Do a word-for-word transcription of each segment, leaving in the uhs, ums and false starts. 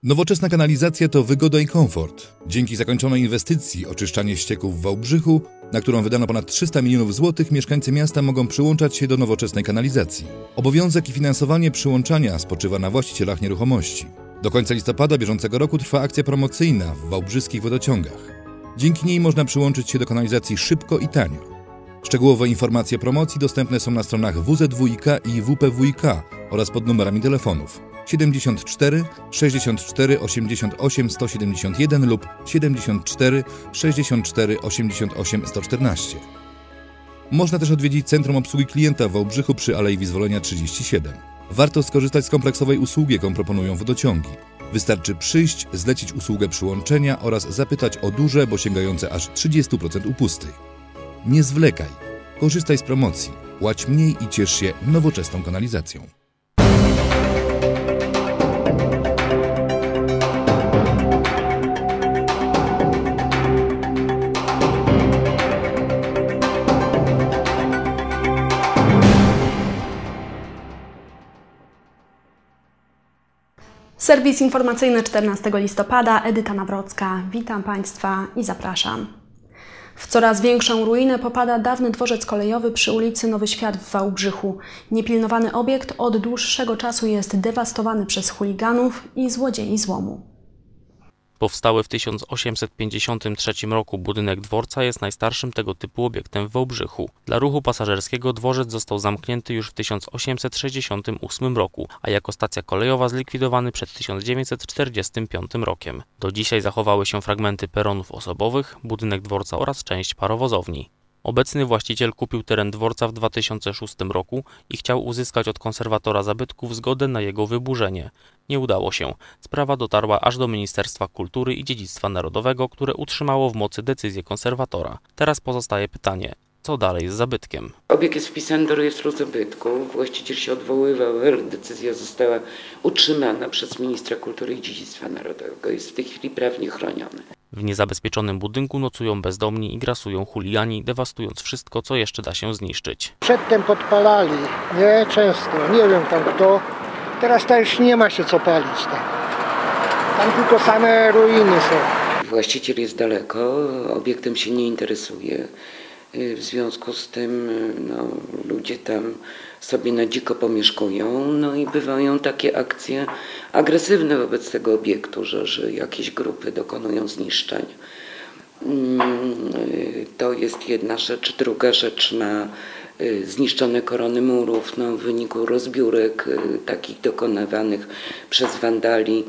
Nowoczesna kanalizacja to wygoda i komfort. Dzięki zakończonej inwestycji oczyszczanie ścieków w Wałbrzychu, na którą wydano ponad trzysta milionów złotych, mieszkańcy miasta mogą przyłączać się do nowoczesnej kanalizacji. Obowiązek i finansowanie przyłączania spoczywa na właścicielach nieruchomości. Do końca listopada bieżącego roku trwa akcja promocyjna w wałbrzyskich wodociągach. Dzięki niej można przyłączyć się do kanalizacji szybko i tanio. Szczegółowe informacje o promocji dostępne są na stronach W Z W I K i W P W I K oraz pod numerami telefonów siedemdziesiąt cztery sześćdziesiąt cztery osiemdziesiąt osiem sto siedemdziesiąt jeden lub siedemdziesiąt cztery sześćdziesiąt cztery osiemdziesiąt osiem sto czternaście. Można też odwiedzić Centrum Obsługi Klienta w Wałbrzychu przy Alei Wyzwolenia trzydzieści siedem. Warto skorzystać z kompleksowej usługi, jaką proponują wodociągi. Wystarczy przyjść, zlecić usługę przyłączenia oraz zapytać o duże, bo sięgające aż trzydzieści procent upusty. Nie zwlekaj, korzystaj z promocji, płać mniej i ciesz się nowoczesną kanalizacją. Serwis informacyjny czternastego listopada, Edyta Nawrocka. Witam Państwa i zapraszam. W coraz większą ruinę popada dawny dworzec kolejowy przy ulicy Nowy Świat w Wałbrzychu. Niepilnowany obiekt od dłuższego czasu jest dewastowany przez chuliganów i złodziei złomu. Powstały w tysiąc osiemset pięćdziesiątym trzecim roku budynek dworca jest najstarszym tego typu obiektem w Wałbrzychu. Dla ruchu pasażerskiego dworzec został zamknięty już w tysiąc osiemset sześćdziesiątym ósmym roku, a jako stacja kolejowa zlikwidowany przed tysiąc dziewięćset czterdziestym piątym rokiem. Do dzisiaj zachowały się fragmenty peronów osobowych, budynek dworca oraz część parowozowni. Obecny właściciel kupił teren dworca w dwa tysiące szóstym roku i chciał uzyskać od konserwatora zabytków zgodę na jego wyburzenie. Nie udało się. Sprawa dotarła aż do Ministerstwa Kultury i Dziedzictwa Narodowego, które utrzymało w mocy decyzję konserwatora. Teraz pozostaje pytanie, co dalej z zabytkiem? Obiekt jest wpisany do rejestru zabytków. Właściciel się odwoływał, ale decyzja została utrzymana przez Ministra Kultury i Dziedzictwa Narodowego. Jest w tej chwili prawnie chroniony. W niezabezpieczonym budynku nocują bezdomni i grasują chuligani, dewastując wszystko, co jeszcze da się zniszczyć. Przedtem podpalali, nie często, nie wiem tam kto. Teraz to już nie ma się co palić tam. Tam tylko same ruiny są. Właściciel jest daleko, obiektem się nie interesuje. W związku z tym no, ludzie tam sobie na dziko pomieszkują, no i bywają takie akcje agresywne wobec tego obiektu, że, że jakieś grupy dokonują zniszczeń. To jest jedna rzecz. Druga rzecz, ma zniszczone korony murów no, w wyniku rozbiórek takich dokonywanych przez wandali.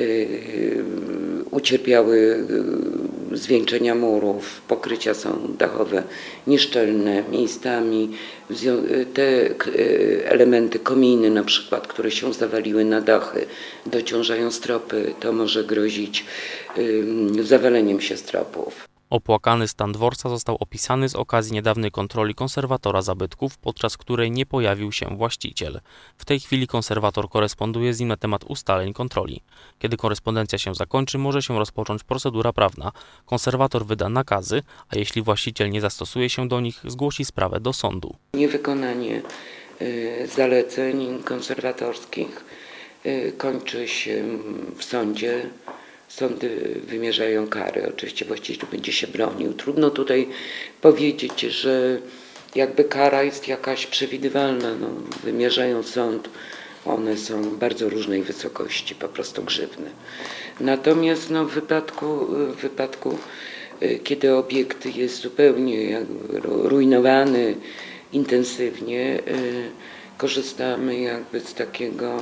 Ucierpiały zwieńczenia murów, pokrycia są dachowe nieszczelne miejscami. Te elementy, kominy na przykład, które się zawaliły na dachy, dociążają stropy, to może grozić zawaleniem się stropów. Opłakany stan dworca został opisany z okazji niedawnej kontroli konserwatora zabytków, podczas której nie pojawił się właściciel. W tej chwili konserwator koresponduje z nim na temat ustaleń kontroli. Kiedy korespondencja się zakończy, może się rozpocząć procedura prawna. Konserwator wyda nakazy, a jeśli właściciel nie zastosuje się do nich, zgłosi sprawę do sądu. Niewykonanie y, zaleceń konserwatorskich y, kończy się w sądzie. Sądy wymierzają kary. Oczywiście właściciel będzie się bronił. Trudno tutaj powiedzieć, że jakby kara jest jakaś przewidywalna. No, wymierzają sąd. One są bardzo różnej wysokości, po prostu grzywny. Natomiast no, w wypadku, w wypadku, kiedy obiekt jest zupełnie jakby rujnowany intensywnie, korzystamy jakby z takiego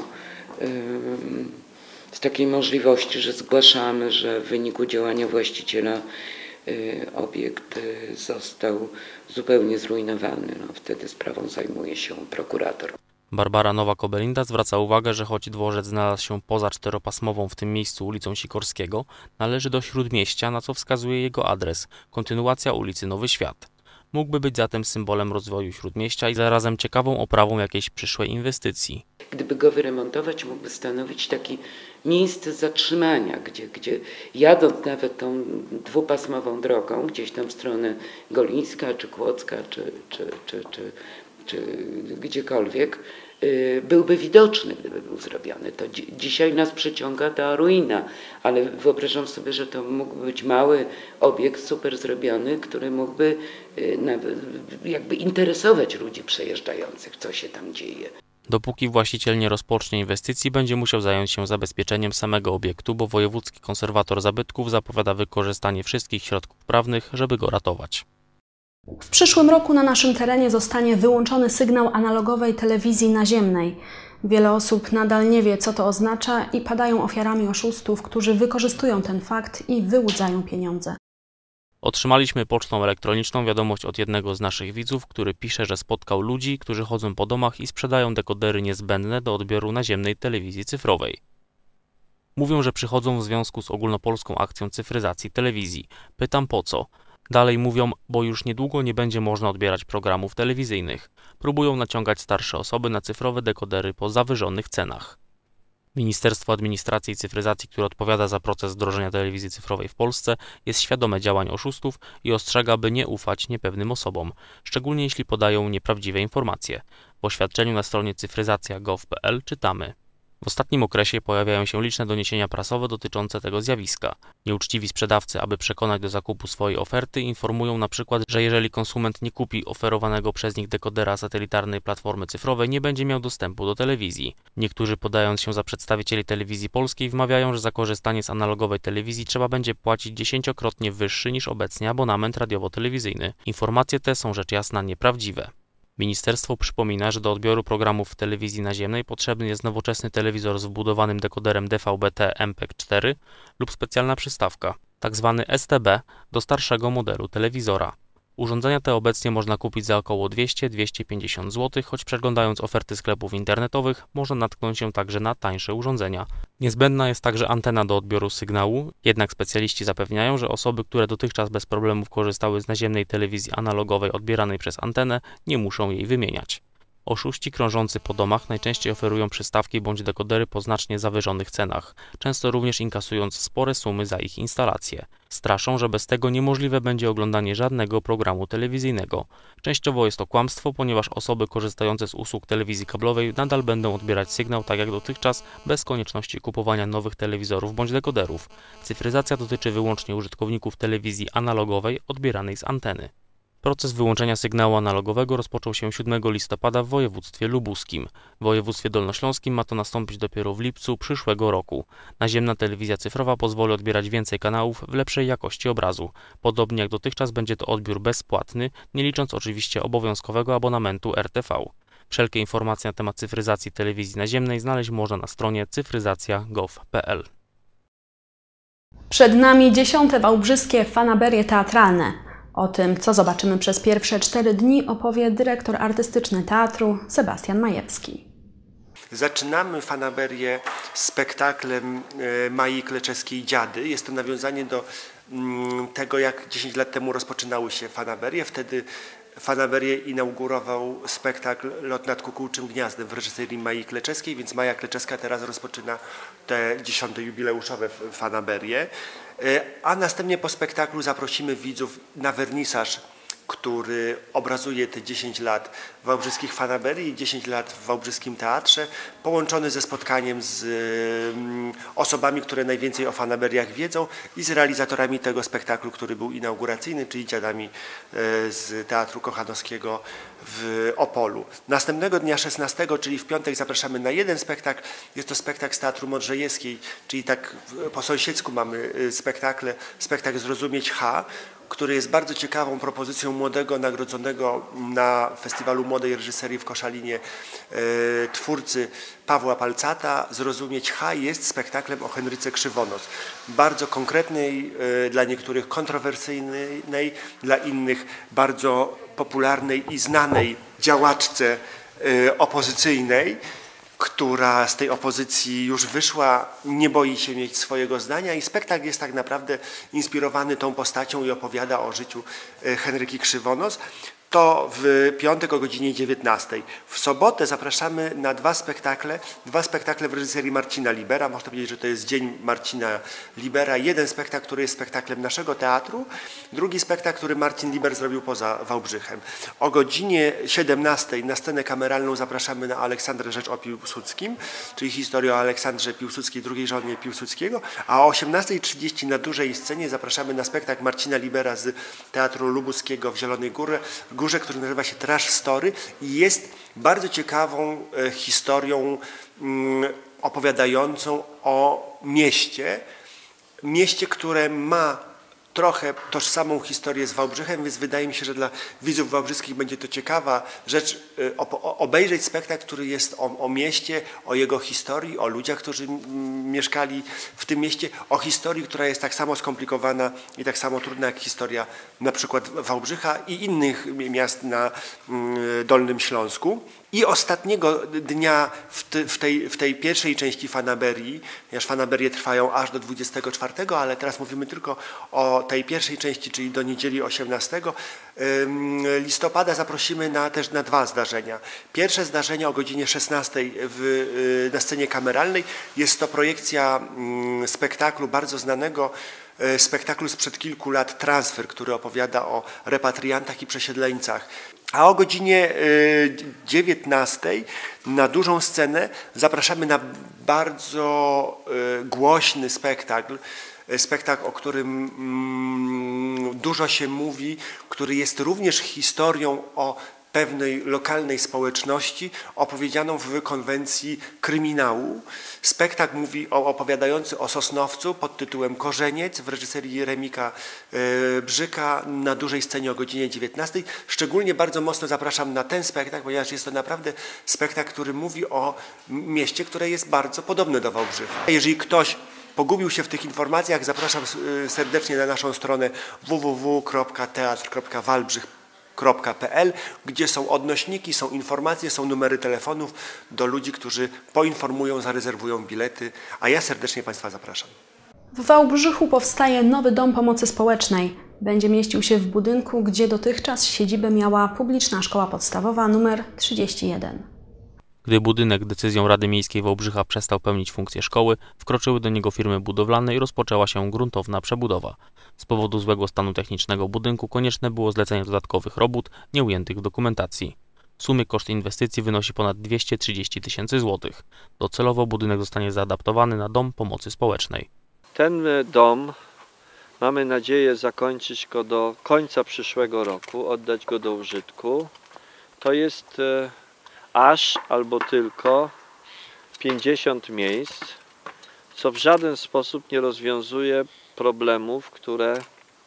z takiej możliwości, że zgłaszamy, że w wyniku działania właściciela y, obiekt y, został zupełnie zrujnowany. No, wtedy sprawą zajmuje się prokurator. Barbara Nowak-Obelinda zwraca uwagę, że choć dworzec znalazł się poza czteropasmową w tym miejscu ulicą Sikorskiego, należy do Śródmieścia, na co wskazuje jego adres, kontynuacja ulicy Nowy Świat. Mógłby być zatem symbolem rozwoju Śródmieścia i zarazem ciekawą oprawą jakiejś przyszłej inwestycji. Gdyby go wyremontować, mógłby stanowić takie miejsce zatrzymania, gdzie, gdzie jadąc nawet tą dwupasmową drogą, gdzieś tam w stronę Golińska, czy Kłodzka, czy, czy, czy, czy, czy gdziekolwiek, byłby widoczny, gdyby był zrobiony. To dzi dzisiaj nas przyciąga ta ruina, ale wyobrażam sobie, że to mógłby być mały obiekt super zrobiony, który mógłby jakby interesować ludzi przejeżdżających, co się tam dzieje. Dopóki właściciel nie rozpocznie inwestycji, będzie musiał zająć się zabezpieczeniem samego obiektu, bo wojewódzki konserwator zabytków zapowiada wykorzystanie wszystkich środków prawnych, żeby go ratować. W przyszłym roku na naszym terenie zostanie wyłączony sygnał analogowej telewizji naziemnej. Wiele osób nadal nie wie, co to oznacza i padają ofiarami oszustów, którzy wykorzystują ten fakt i wyłudzają pieniądze. Otrzymaliśmy pocztą elektroniczną wiadomość od jednego z naszych widzów, który pisze, że spotkał ludzi, którzy chodzą po domach i sprzedają dekodery niezbędne do odbioru naziemnej telewizji cyfrowej. Mówią, że przychodzą w związku z ogólnopolską akcją cyfryzacji telewizji. Pytam po co? Dalej mówią, bo już niedługo nie będzie można odbierać programów telewizyjnych. Próbują naciągać starsze osoby na cyfrowe dekodery po zawyżonych cenach. Ministerstwo Administracji i Cyfryzacji, które odpowiada za proces wdrożenia telewizji cyfrowej w Polsce, jest świadome działań oszustów i ostrzega, by nie ufać niepewnym osobom, szczególnie jeśli podają nieprawdziwe informacje. W oświadczeniu na stronie cyfryzacja kropka gov kropka p l czytamy: w ostatnim okresie pojawiają się liczne doniesienia prasowe dotyczące tego zjawiska. Nieuczciwi sprzedawcy, aby przekonać do zakupu swojej oferty, informują na przykład, że jeżeli konsument nie kupi oferowanego przez nich dekodera satelitarnej platformy cyfrowej, nie będzie miał dostępu do telewizji. Niektórzy, podając się za przedstawicieli telewizji polskiej, wmawiają, że za korzystanie z analogowej telewizji trzeba będzie płacić dziesięciokrotnie wyższy niż obecnie abonament radiowo-telewizyjny. Informacje te są rzecz jasna nieprawdziwe. Ministerstwo przypomina, że do odbioru programów w telewizji naziemnej potrzebny jest nowoczesny telewizor z wbudowanym dekoderem D V B T M P E G cztery lub specjalna przystawka, tzw. S T B, do starszego modelu telewizora. Urządzenia te obecnie można kupić za około dwieście do dwustu pięćdziesięciu złotych, choć przeglądając oferty sklepów internetowych można natknąć się także na tańsze urządzenia. Niezbędna jest także antena do odbioru sygnału, jednak specjaliści zapewniają, że osoby, które dotychczas bez problemów korzystały z naziemnej telewizji analogowej odbieranej przez antenę, nie muszą jej wymieniać. Oszuści krążący po domach najczęściej oferują przystawki bądź dekodery po znacznie zawyżonych cenach, często również inkasując spore sumy za ich instalację. Straszą, że bez tego niemożliwe będzie oglądanie żadnego programu telewizyjnego. Częściowo jest to kłamstwo, ponieważ osoby korzystające z usług telewizji kablowej nadal będą odbierać sygnał tak jak dotychczas, bez konieczności kupowania nowych telewizorów bądź dekoderów. Cyfryzacja dotyczy wyłącznie użytkowników telewizji analogowej odbieranej z anteny. Proces wyłączenia sygnału analogowego rozpoczął się siódmego listopada w województwie lubuskim. W województwie dolnośląskim ma to nastąpić dopiero w lipcu przyszłego roku. Naziemna telewizja cyfrowa pozwoli odbierać więcej kanałów w lepszej jakości obrazu. Podobnie jak dotychczas będzie to odbiór bezpłatny, nie licząc oczywiście obowiązkowego abonamentu R T V. Wszelkie informacje na temat cyfryzacji telewizji naziemnej znaleźć można na stronie cyfryzacja kropka gov kropka p l. Przed nami dziesiąte wałbrzyskie fanaberie teatralne. O tym, co zobaczymy przez pierwsze cztery dni, opowie dyrektor artystyczny teatru Sebastian Majewski. Zaczynamy fanaberię spektaklem Mai Kleczewskiej Dziady. Jest to nawiązanie do tego, jak dziesięć lat temu rozpoczynały się fanaberie. Wtedy fanaberię inaugurował spektakl Lot nad kukułczym gniazdem w reżyserii Mai Kleczewskiej, więc Maja Kleczewska teraz rozpoczyna te dziesiąte jubileuszowe fanaberie. A następnie po spektaklu zaprosimy widzów na wernisaż, który obrazuje te dziesięć lat wałbrzyskich fanaberii i dziesięć lat w wałbrzyskim teatrze, połączony ze spotkaniem z osobami, które najwięcej o fanaberiach wiedzą i z realizatorami tego spektaklu, który był inauguracyjny, czyli dziadami z Teatru Kochanowskiego w Opolu. Następnego dnia szesnastego, czyli w piątek, zapraszamy na jeden spektakl. Jest to spektakl z Teatru Modrzejewskiej, czyli tak po sąsiedzku mamy spektakle, spektakl Zrozumieć H, który jest bardzo ciekawą propozycją młodego, nagrodzonego na Festiwalu Młodej Reżyserii w Koszalinie e, twórcy Pawła Palcata. Zrozumieć H jest spektaklem o Henryce Krzywonos. Bardzo konkretnej, e, dla niektórych kontrowersyjnej, dla innych bardzo popularnej i znanej działaczce e, opozycyjnej, która z tej opozycji już wyszła, nie boi się mieć swojego zdania i spektakl jest tak naprawdę inspirowany tą postacią i opowiada o życiu Henryki Krzywonos. To w piątek o godzinie dziewiętnastej. W sobotę zapraszamy na dwa spektakle, dwa spektakle w reżyserii Marcina Libera. Można powiedzieć, że to jest Dzień Marcina Libera. Jeden spektakl, który jest spektaklem naszego teatru, drugi spektakl, który Marcin Liber zrobił poza Wałbrzychem. O godzinie siedemnastej na scenę kameralną zapraszamy na Aleksandrę Rzecz o Piłsudskim, czyli historię o Aleksandrze Piłsudskiej, drugiej żonie Piłsudskiego, a o osiemnastej trzydzieści na dużej scenie zapraszamy na spektakl Marcina Libera z Teatru Lubuskiego w Zielonej Górze, Górze, który nazywa się Trash Story i jest bardzo ciekawą e, historią mm, opowiadającą o mieście, mieście, które ma trochę tożsamą historię z Wałbrzychem, więc wydaje mi się, że dla widzów wałbrzyskich będzie to ciekawa rzecz, obejrzeć spektakl, który jest o, o mieście, o jego historii, o ludziach, którzy mieszkali w tym mieście, o historii, która jest tak samo skomplikowana i tak samo trudna jak historia na przykład Wałbrzycha i innych miast na Dolnym Śląsku. I ostatniego dnia w, te, w, tej, w tej pierwszej części fanaberii, ponieważ fanaberie trwają aż do dwudziestego czwartego, ale teraz mówimy tylko o tej pierwszej części, czyli do niedzieli osiemnastego listopada zaprosimy na, też na dwa zdarzenia. Pierwsze zdarzenie o godzinie szesnastej w, na scenie kameralnej. Jest to projekcja spektaklu bardzo znanego, spektaklu sprzed kilku lat Transfer, który opowiada o repatriantach i przesiedleńcach. A o godzinie dziewiętnastej na dużą scenę zapraszamy na bardzo głośny spektakl, spektakl, o którym dużo się mówi, który jest również historią o pewnej lokalnej społeczności opowiedzianą w konwencji kryminału. Spektakl mówi o, opowiadający o Sosnowcu pod tytułem Korzeniec w reżyserii Remika e, Brzyka na dużej scenie o godzinie dziewiętnastej. Szczególnie bardzo mocno zapraszam na ten spektakl, ponieważ jest to naprawdę spektakl, który mówi o mieście, które jest bardzo podobne do Wałbrzycha. Jeżeli ktoś pogubił się w tych informacjach, zapraszam serdecznie na naszą stronę w w w kropka teatr kropka walbrzych kropka p l, gdzie są odnośniki, są informacje, są numery telefonów do ludzi, którzy poinformują, zarezerwują bilety, a ja serdecznie Państwa zapraszam. W Wałbrzychu powstaje nowy dom pomocy społecznej. Będzie mieścił się w budynku, gdzie dotychczas siedzibę miała publiczna szkoła podstawowa nr trzydzieści jeden. Gdy budynek decyzją Rady Miejskiej Wałbrzycha przestał pełnić funkcję szkoły, wkroczyły do niego firmy budowlane i rozpoczęła się gruntowna przebudowa. Z powodu złego stanu technicznego budynku konieczne było zlecenie dodatkowych robót nieujętych w dokumentacji. W sumie koszt inwestycji wynosi ponad dwieście trzydzieści tysięcy złotych. Docelowo budynek zostanie zaadaptowany na dom pomocy społecznej. Ten dom mamy nadzieję zakończyć go do końca przyszłego roku, oddać go do użytku. To jest aż albo tylko pięćdziesiąt miejsc, co w żaden sposób nie rozwiązuje problemów, które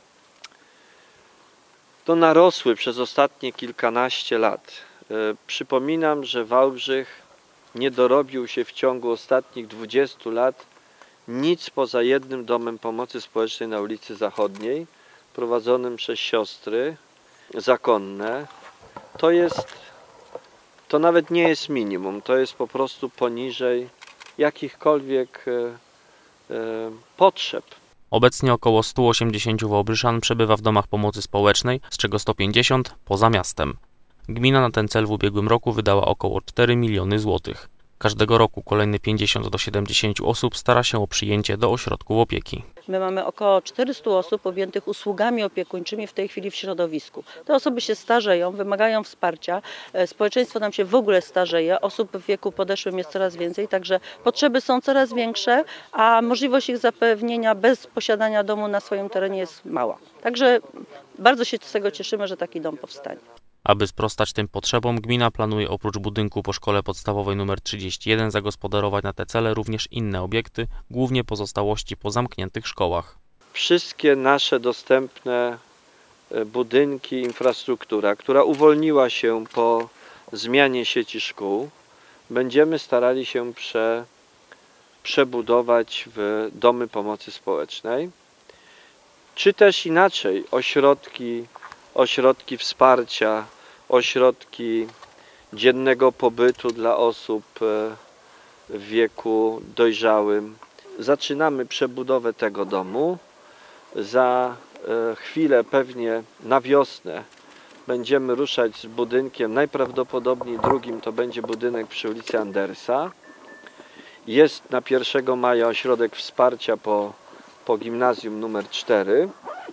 to narosły przez ostatnie kilkanaście lat. Przypominam, że Wałbrzych nie dorobił się w ciągu ostatnich dwudziestu lat nic poza jednym domem pomocy społecznej na ulicy Zachodniej, prowadzonym przez siostry zakonne. To jest To nawet nie jest minimum, to jest po prostu poniżej jakichkolwiek e, e, potrzeb. Obecnie około stu osiemdziesięciu wałbrzyszan przebywa w domach pomocy społecznej, z czego sto pięćdziesiąt poza miastem. Gmina na ten cel w ubiegłym roku wydała około cztery miliony złotych. Każdego roku kolejne pięćdziesiąt do siedemdziesięciu osób stara się o przyjęcie do ośrodków opieki. My mamy około czterystu osób objętych usługami opiekuńczymi w tej chwili w środowisku. Te osoby się starzeją, wymagają wsparcia, społeczeństwo nam się w ogóle starzeje, osób w wieku podeszłym jest coraz więcej, także potrzeby są coraz większe, a możliwość ich zapewnienia bez posiadania domu na swoim terenie jest mała. Także bardzo się z tego cieszymy, że taki dom powstanie. Aby sprostać tym potrzebom, gmina planuje oprócz budynku po szkole podstawowej nr trzydzieści jeden zagospodarować na te cele również inne obiekty, głównie pozostałości po zamkniętych szkołach. Wszystkie nasze dostępne budynki, infrastruktura, która uwolniła się po zmianie sieci szkół, będziemy starali się prze, przebudować w domy pomocy społecznej, czy też inaczej ośrodki ośrodki wsparcia, ośrodki dziennego pobytu dla osób w wieku dojrzałym. Zaczynamy przebudowę tego domu. Za chwilę, pewnie na wiosnę, będziemy ruszać z budynkiem, najprawdopodobniej drugim to będzie budynek przy ulicy Andersa. Jest na pierwszego maja ośrodek wsparcia po, po gimnazjum numer cztery.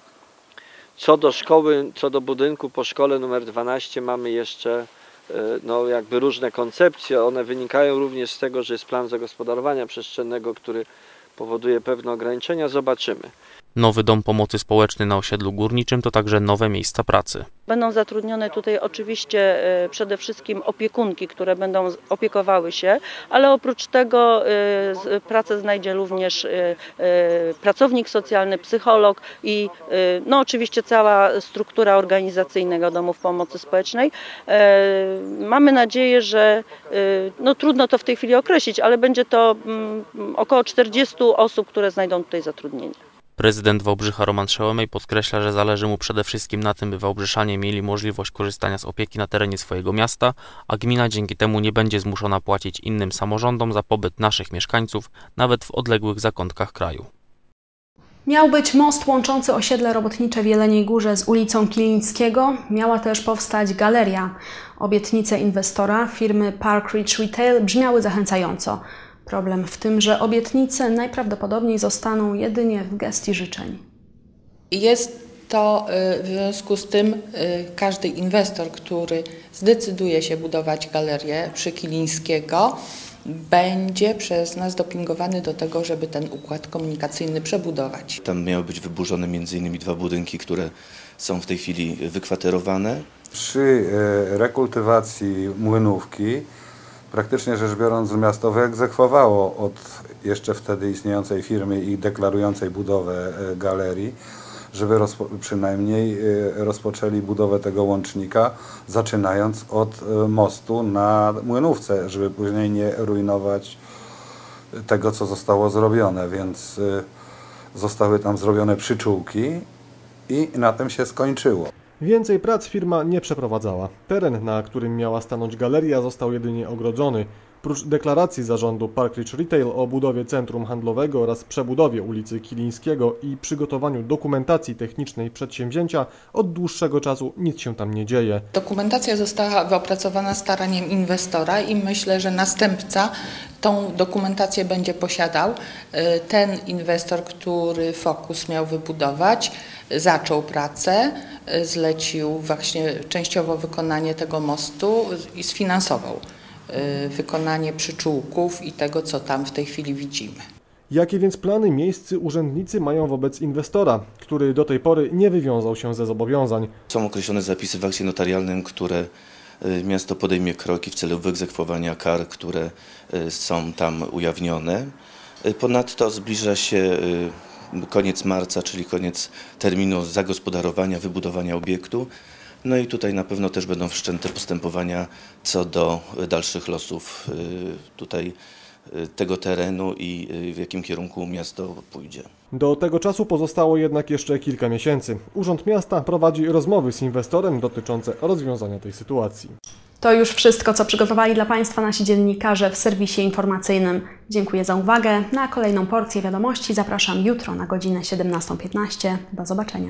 Co do szkoły, co do budynku po szkole numer dwanaście mamy jeszcze no, jakby różne koncepcje. One wynikają również z tego, że jest plan zagospodarowania przestrzennego, który powoduje pewne ograniczenia. Zobaczymy. Nowy dom pomocy społecznej na osiedlu górniczym to także nowe miejsca pracy. Będą zatrudnione tutaj oczywiście przede wszystkim opiekunki, które będą opiekowały się, ale oprócz tego pracę znajdzie również pracownik socjalny, psycholog i no oczywiście cała struktura organizacyjnego domów pomocy społecznej. Mamy nadzieję, że no trudno to w tej chwili określić, ale będzie to około czterdziestu osób, które znajdą tutaj zatrudnienie. Prezydent Wałbrzycha Roman Szełomej podkreśla, że zależy mu przede wszystkim na tym, by wałbrzyszanie mieli możliwość korzystania z opieki na terenie swojego miasta, a gmina dzięki temu nie będzie zmuszona płacić innym samorządom za pobyt naszych mieszkańców, nawet w odległych zakątkach kraju. Miał być most łączący osiedle robotnicze w Jeleniej Górze z ulicą Kilińskiego. Miała też powstać galeria. Obietnice inwestora, firmy Park Ridge Retail, brzmiały zachęcająco. Problem w tym, że obietnice najprawdopodobniej zostaną jedynie w gestii życzeń. Jest to w związku z tym każdy inwestor, który zdecyduje się budować galerię przy Kilińskiego, będzie przez nas dopingowany do tego, żeby ten układ komunikacyjny przebudować. Tam miały być wyburzone między innymi dwa budynki, które są w tej chwili wykwaterowane. Przy rekultywacji młynówki praktycznie rzecz biorąc miasto wyegzekwowało od jeszcze wtedy istniejącej firmy i deklarującej budowę galerii, żeby rozpo, przynajmniej rozpoczęli budowę tego łącznika, zaczynając od mostu na Młynówce, żeby później nie rujnować tego, co zostało zrobione, więc zostały tam zrobione przyczółki i na tym się skończyło. Więcej prac firma nie przeprowadzała. Teren, na którym miała stanąć galeria, został jedynie ogrodzony. Prócz deklaracji zarządu Park Ridge Retail o budowie centrum handlowego oraz przebudowie ulicy Kilińskiego i przygotowaniu dokumentacji technicznej przedsięwzięcia, od dłuższego czasu nic się tam nie dzieje. Dokumentacja została opracowana staraniem inwestora i myślę, że następca tą dokumentację będzie posiadał. Ten inwestor, który Focus miał wybudować, zaczął pracę, zlecił właśnie częściowo wykonanie tego mostu i sfinansował wykonanie przyczółków i tego, co tam w tej chwili widzimy. Jakie więc plany miejscy urzędnicy mają wobec inwestora, który do tej pory nie wywiązał się ze zobowiązań? Są określone zapisy w akcie notarialnym, które miasto podejmie kroki w celu wyegzekwowania kar, które są tam ujawnione. Ponadto zbliża się koniec marca, czyli koniec terminu zagospodarowania, wybudowania obiektu. No i tutaj na pewno też będą wszczęte postępowania co do dalszych losów tutaj tego terenu i w jakim kierunku miasto pójdzie. Do tego czasu pozostało jednak jeszcze kilka miesięcy. Urząd Miasta prowadzi rozmowy z inwestorem dotyczące rozwiązania tej sytuacji. To już wszystko, co przygotowali dla Państwa nasi dziennikarze w serwisie informacyjnym. Dziękuję za uwagę. Na kolejną porcję wiadomości zapraszam jutro na godzinę siedemnastą piętnaście. Do zobaczenia.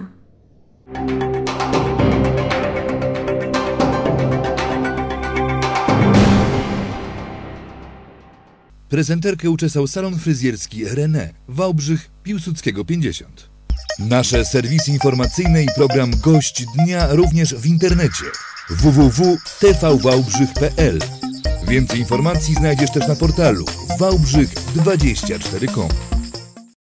Prezenterkę uczesał salon fryzjerski René, Wałbrzych, Piłsudskiego pięćdziesiąt. Nasze serwisy informacyjne i program Gość Dnia również w internecie w w w kropka t v wałbrzych kropka p l. Więcej informacji znajdziesz też na portalu wałbrzych dwadzieścia cztery kropka com.